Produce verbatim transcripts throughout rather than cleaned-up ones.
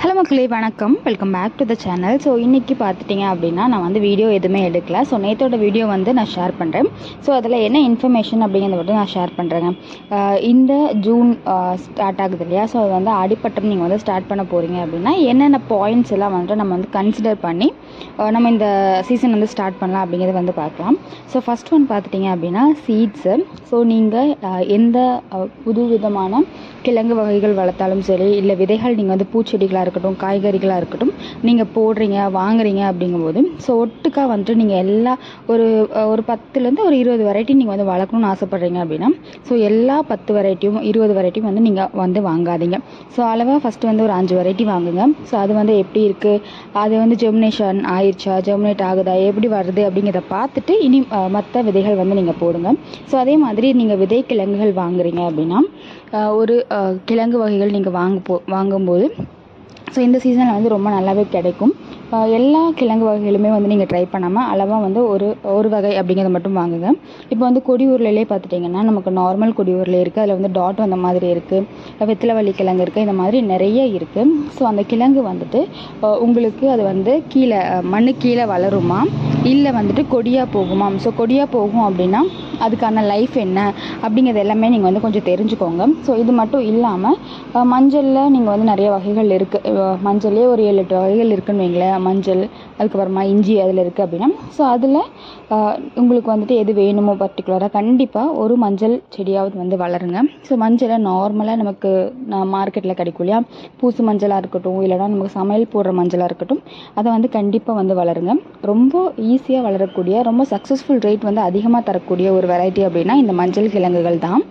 Hello மக்களே, வணக்கம். Welcome back to the channel. So இன்றைக்கி பார்த்துட்டிங்க அப்படின்னா நான் வந்து வீடியோ எதுவுமே எடுக்கல. ஸோ நேற்றோட வீடியோ வந்து நான் ஷேர் பண்ணுறேன். ஸோ அதில் என்ன இன்ஃபர்மேஷன் அப்படிங்கிறத மட்டும் நான் ஷேர் பண்ணுறேங்க. இந்த ஜூன் ஸ்டார்ட் ஆகுது இல்லையா? ஸோ அது வந்து ஆடிப்பட்டம் நீங்கள் வந்து ஸ்டார்ட் பண்ண போகிறீங்க அப்படின்னா என்னென்ன பாயிண்ட்ஸ் எல்லாம் வந்துட்டு நம்ம வந்து கன்சிடர் பண்ணி நம்ம இந்த சீசன் வந்து ஸ்டார்ட் பண்ணலாம் அப்படிங்கிறத வந்து பார்க்கலாம். ஸோ ஃபஸ்ட் ஒன் பார்த்துட்டிங்க அப்படின்னா சீட்ஸு. ஸோ நீங்கள் எந்த புது விதமான கிழங்கு வகைகள் வளர்த்தாலும் சரி, இல்லை விதைகள் நீங்கள் வந்து பூச்செடிகளாக இருக்கட்டும், காய்கறிகளாக இருக்கட்டும், நீங்கள் போடுறீங்க வாங்குறீங்க அப்படிங்கும்போது ஸோ ஒட்டுக்காக வந்துட்டு நீங்கள் எல்லா ஒரு ஒரு பத்துலேருந்து ஒரு இருபது வெரைட்டி நீங்கள் வந்து வளர்க்கணும்னு ஆசைப்பட்றீங்க அப்படின்னா ஸோ எல்லா பத்து வெரைட்டியும் இருபது வெரைட்டியும் வந்து நீங்கள் வந்து வாங்காதீங்க. ஸோ அளவாக ஃபஸ்ட்டு வந்து ஒரு அஞ்சு வெரைட்டி வாங்குங்க. ஸோ அது வந்து எப்படி இருக்குது, அது வந்து ஜெர்மினேஷன் ஆயிடுச்சா, ஜெர்மினேட் ஆகுதா, எப்படி வருது அப்படிங்கிறத பார்த்துட்டு இனி மற்ற விதைகள் வந்து நீங்கள் போடுங்க. ஸோ அதே மாதிரி நீங்கள் விதை கிழங்குகள் வாங்குறீங்க அப்படின்னா ஒரு கிழங்கு வகைகள் நீங்கள் வாங்க போ வாங்கும்போது ஸோ இந்த சீசனில் வந்து ரொம்ப நல்லாவே கிடைக்கும். எல்லா கிழங்கு வகைகளுமே வந்து நீங்கள் ட்ரை பண்ணாமல் அளவாக வந்து ஒரு ஒரு வகை அப்படிங்கிறத மட்டும் வாங்குங்க. இப்போ வந்து கொடி உருளையிலே பார்த்துட்டிங்கன்னா நமக்கு நார்மல் கொடி உருளை இருக்குது, அதில் வந்து டாட் வந்த மாதிரி இருக்குது, வெத்தலைவள்ளி கிழங்கு இருக்குது, இந்த மாதிரி நிறைய இருக்குது. ஸோ அந்த கிழங்கு வந்துட்டு உங்களுக்கு அது வந்து கீழே மண்ணு கீழே வளருமா இல்லை வந்துட்டு கொடியாக போகுமா? ஸோ கொடியாக போகும் அப்படின்னா அதுக்கான லைஃப் என்ன அப்படிங்கிறது எல்லாமே நீங்கள் வந்து கொஞ்சம் தெரிஞ்சுக்கோங்க. ஸோ இது மட்டும் இல்லாமல் மஞ்சளில் நீங்கள் வந்து நிறைய வகைகள் இருக்குது. மஞ்சள்லேயே ஒரு ஏழு எட்டு வகைகள் இருக்குன்னு வைங்களேன். மஞ்சள், அதுக்கப்புறமா இஞ்சி அதில் இருக்குது அப்படின்னா ஸோ அதில் உங்களுக்கு வந்துட்டு எது வேணுமோ பர்டிகுலராக கண்டிப்பாக ஒரு மஞ்சள் செடியாவது வந்து வளருங்க. ஸோ மஞ்சளை நார்மலாக நமக்கு நான் மார்க்கெட்டில் கிடைக்கும் இல்லையா, பூசு மஞ்சளாக இருக்கட்டும், இல்லைனா நமக்கு சமையல் போடுற மஞ்சளாக இருக்கட்டும், அதை வந்து கண்டிப்பாக வந்து வளருங்க. ரொம்ப ஈஸியாக வளரக்கூடிய, ரொம்ப சக்ஸஸ்ஃபுல் ரேட் வந்து அதிகமாக தரக்கூடிய ஒரு வெரைட்டி அப்படின்னா இந்த மஞ்சள் கிழங்குகள் தான்.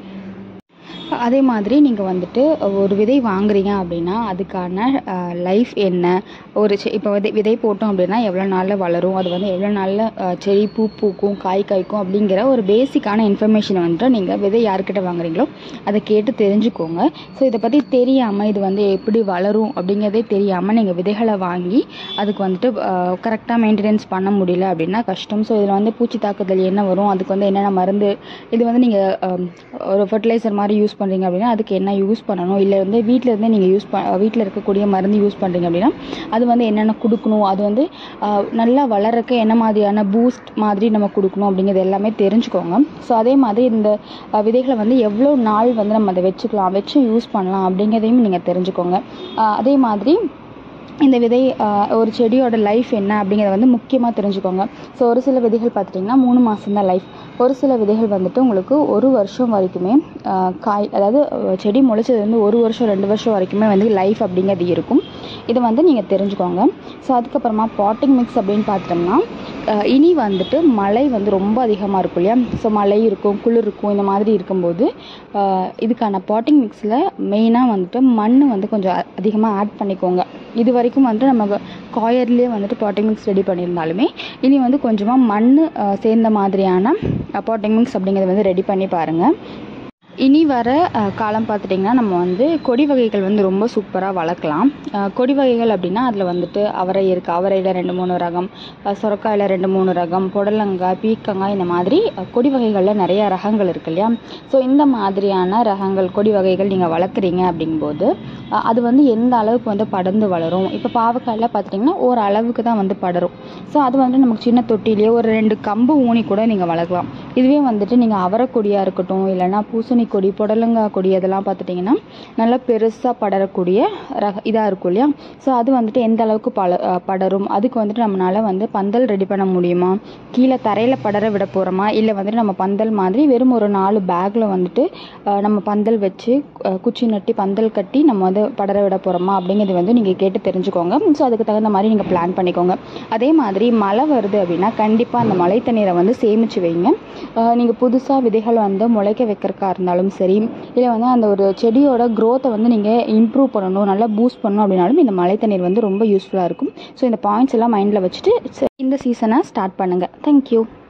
அதே மாதிரி நீங்கள் வந்துட்டு ஒரு விதை வாங்குறீங்க அப்படின்னா அதுக்கான லைஃப் என்ன, ஒரு செ இப்போ விதை விதை போட்டோம் அப்படின்னா எவ்வளோ நாளில் வளரும், அது வந்து எவ்வளோ நாளில் செடி பூ பூக்கும், காய் காய்க்கும் அப்படிங்கிற ஒரு பேசிக்கான இன்ஃபர்மேஷனை வந்துட்டு நீங்கள் விதை யார்கிட்ட வாங்குறீங்களோ அதை கேட்டு தெரிஞ்சுக்கோங்க. ஸோ இதை பற்றி தெரியாமல் இது வந்து எப்படி வளரும் அப்படிங்கிறதே தெரியாமல் நீங்கள் விதைகளை வாங்கி அதுக்கு வந்துட்டு கரெக்டாக மெயின்டெனன்ஸ் பண்ண முடியல அப்படின்னா கஷ்டம். ஸோ இதில் வந்து பூச்சி தாக்குதல் என்ன வரும், அதுக்கு வந்து என்னென்ன மருந்து, இது வந்து நீங்கள் ஒரு ஃபர்டிலைசர் மாதிரி யூஸ் பண்ணுறீங்க அப்படின்னா அதுக்கு என்ன யூஸ் பண்ணணும், இல்லை வந்து வீட்டில் இருந்தே நீங்கள் யூஸ் ப வீட்டில் இருக்கக்கூடிய மருந்து யூஸ் பண்ணுறீங்க அப்படின்னா அது வந்து என்னென்ன கொடுக்கணும், அது வந்து நல்லா வளர்றக்க என்ன மாதிரியான பூஸ்ட் மாதிரி நம்ம கொடுக்கணும் அப்படிங்கிறது எல்லாமே தெரிஞ்சுக்கோங்க. ஸோ அதே மாதிரி இந்த விதைகளை வந்து எவ்வளோ நாள் வந்து நம்ம அதை வச்சுக்கலாம், வச்சு யூஸ் பண்ணலாம் அப்படிங்கிறதையும் நீங்கள் தெரிஞ்சுக்கோங்க. அதே மாதிரி இந்த விதை ஒரு செடியோட லைஃப் என்ன அப்படிங்கிறத வந்து முக்கியமாக தெரிஞ்சுக்கோங்க. ஸோ ஒரு சில விதைகள் பார்த்துட்டிங்கன்னா மூணு மாதம்தான் லைஃப், ஒரு சில விதைகள் வந்துட்டு உங்களுக்கு ஒரு வருஷம் வரைக்குமே காய், அதாவது செடி முளைச்சது வந்து ஒரு வருஷம் ரெண்டு வருஷம் வரைக்குமே வந்து லைஃப் அப்படிங்கிறது இருக்கும். இதை வந்து நீங்கள் தெரிஞ்சுக்கோங்க. ஸோ அதுக்கப்புறமா பாட்டிங் மிக்ஸ் அப்படின்னு பார்த்துட்டோம்னா இனி வந்துட்டு மழை வந்து ரொம்ப அதிகமாக இருக்கும் இல்லையா? ஸோ மழை இருக்கும், குளிர் இருக்கும், இந்த மாதிரி இருக்கும்போது இதுக்கான பாட்டிங் மிக்ஸில் மெயினாக வந்துட்டு மண் வந்து கொஞ்சம் அதிகமாக ஆட் பண்ணிக்கோங்க. இது வரைக்கும் வந்துட்டு நம்ம காயர்லேயே வந்துட்டு பாட்டிங் மிக்ஸ் ரெடி பண்ணியிருந்தாலுமே இனி வந்து கொஞ்சமாக மண் சேர்ந்த மாதிரியான பாட்டிங் மிக்ஸ் அப்படிங்கிறத வந்து ரெடி பண்ணி பாருங்கள். இனி வர காலம் பார்த்துட்டிங்கன்னா நம்ம வந்து கொடி வகைகள் வந்து ரொம்ப சூப்பராக வளர்க்கலாம். கொடி வகைகள் அப்படின்னா அதில் வந்துட்டு அவரை இருக்குது, அவரையில் ரெண்டு மூணு ரகம், சுரக்காயில் ரெண்டு மூணு ரகம், புடலங்காய், பீக்கங்காய், இந்த மாதிரி கொடி வகைகளில் நிறைய ரகங்கள் இருக்குது இல்லையா? ஸோ இந்த மாதிரியான ரகங்கள் கொடி வகைகள் நீங்கள் வளர்க்குறீங்க அப்படிங்கும்போது அது வந்து எந்த அளவுக்கு வந்து படர்ந்து வளரும். இப்போ பாவக்காயில் பார்த்துட்டிங்கன்னா ஒரு அளவுக்கு தான் வந்து படரும். ஸோ அது வந்து நமக்கு சின்ன தொட்டிலேயே ஒரு ரெண்டு கம்பு ஊனி கூட நீங்கள் வளர்க்கலாம். இதுவே வந்துட்டு நீங்கள் அவரை கொடியாக இருக்கட்டும், இல்லைனா பூசணி கொடி, புடலங்காய் கொடி, அதெல்லாம் பார்த்துட்டிங்கன்னா நல்லா பெருசாக படரக்கூடிய ரக இதாக இருக்கும் இல்லையா? ஸோ அது வந்துட்டு எந்த அளவுக்கு பல படரும், அதுக்கு வந்துட்டு நம்மளால் வந்து பந்தல் ரெடி பண்ண முடியுமா, கீழே தரையில் படர விட போகிறோமா, இல்லை வந்துட்டு நம்ம பந்தல் மாதிரி வெறும் ஒரு நாலு பேக்கில் வந்துட்டு நம்ம பந்தல் வச்சு குச்சி நட்டி பந்தல் கட்டி நம்ம வந்து படர விட போகிறோமா அப்படிங்கிறது வந்து நீங்கள் கேட்டு தெரிஞ்சுக்கோங்க. ஸோ அதுக்கு தகுந்த மாதிரி நீங்கள் பிளான் பண்ணிக்கோங்க. அதே மாதிரி மழை வருது அப்படின்னா கண்டிப்பாக அந்த மழை தண்ணீரை வந்து சேமித்து வைங்க. நீங்கள் புதுசாக விதைகள் வந்து முளைக்க வைக்கிறக்கா இருந்தாலும் சரி, இல்லை வந்து அந்த ஒரு செடியோட க்ரோத்தை வந்து நீங்கள் இம்ப்ரூவ் பண்ணணும், நல்லா பூஸ்ட் பண்ணணும் அப்படின்னாலும் இந்த மழை தண்ணீர் வந்து ரொம்ப யூஸ்ஃபுல்லாக இருக்கும். ஸோ இந்த பாயிண்ட்ஸ் எல்லாம் மைண்டில் வச்சுட்டு இந்த சீசனை ஸ்டார்ட் பண்ணுங்கள். தேங்க்யூ.